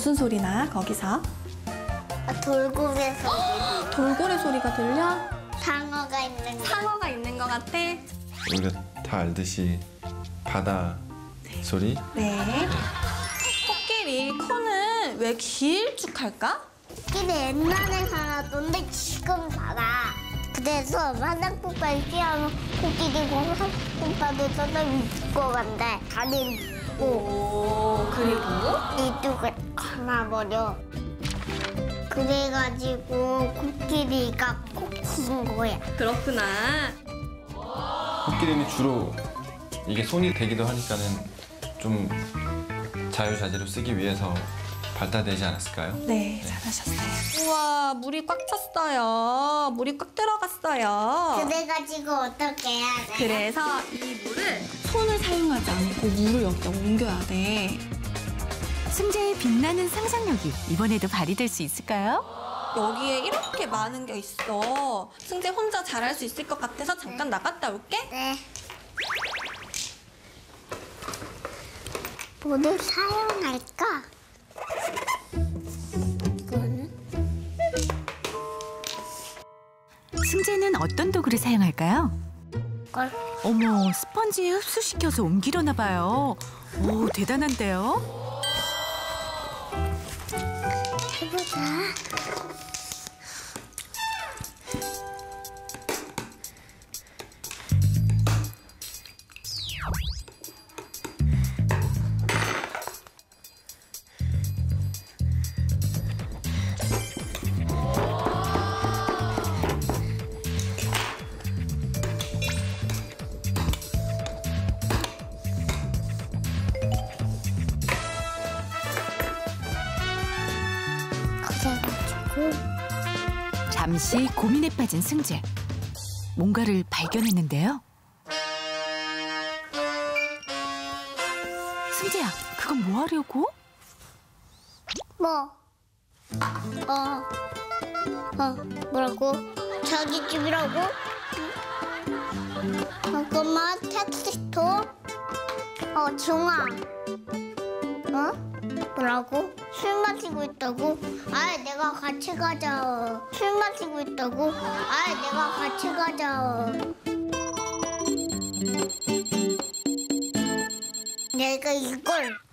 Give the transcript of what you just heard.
무슨 소리나 거기서? 돌고래 소리. 돌고래 소리가 들려? 상어가 있는 거. 상어가 있는 것 같아? 우리가 다 알듯이 바다 소리? 네. 코끼리 코는 왜 길쭉할까? 코끼리 옛날에 살았던데 지금 살아. 그래서 화장품까지 끼워면 코끼리고 화장품까지 써서 입고 간대. 다리 입고. 오, 그리고? 이쪽을 갈아버려. 그래가지고 코끼리가 코끼인 거야. 그렇구나. 코끼리는 주로 이게 손이 되기도 하니까는 좀 자유자재로 쓰기 위해서 발달되지 않았을까요? 네, 잘하셨어요. 우와, 물이 꽉 찼어요. 물이 꽉 들어갔어요. 그래가지고 어떻게 해야 돼? 그래서 이 물을 손을 사용하지 않고 물을 여기다 옮겨야 돼. 승재의 빛나는 상상력이 이번에도 발휘될 수 있을까요? 여기에 이렇게 많은 게 있어. 승재 혼자 잘할 수 있을 것 같아서 잠깐 나갔다 올게. 네. 뭐를 사용할까? 이거는? 승재는 어떤 도구를 사용할까요? 걸. 어머, 스펀지에 흡수시켜서 옮기려나 봐요. 오, 대단한데요? 해보자. 그래가지고 잠시 고민에 빠진 승재. 뭔가를 발견했는데요. 승재야, 그건 뭐 하려고? 뭐? 뭐라고? 자기 집이라고? 잠깐만, 택시토? 중아. 뭐라고? 술 마시고 있다고? 아예 내가 같이 가자. 술 마시고 있다고? 아예 내가 같이 가자. 내가 이걸